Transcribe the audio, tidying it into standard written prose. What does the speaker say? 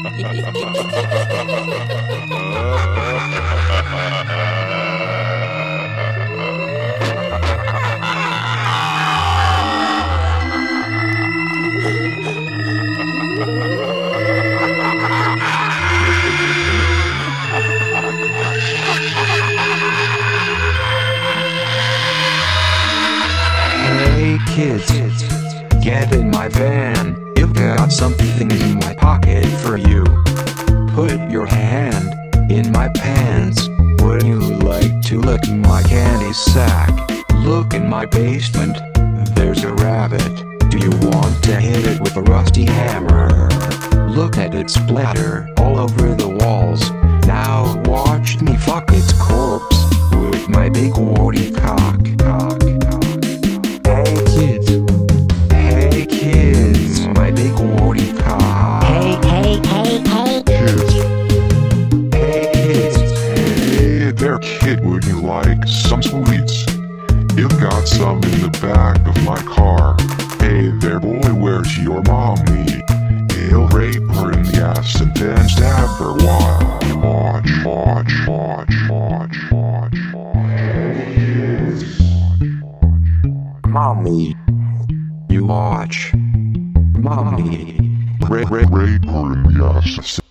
Hey kids, get in my van. I've got something in my pocket for you. Put your hand in my pants. Would you like to look in my candy sack? Look in my basement, there's a rabbit. Do you want to hit it with a rusty hammer? Look at it splatter all over the walls. Now watch me fuck its corpse with my big warty cock. Hey kids, my big warty cock. Hey Kids. Hey kids. Hey there kid, would you like some sweets? You've got some in the back of my car. Hey there boy, where's your mommy? He'll rape her in the ass and then stab her while watch. Mommy, you watch. Mommy. Rape her in the ass.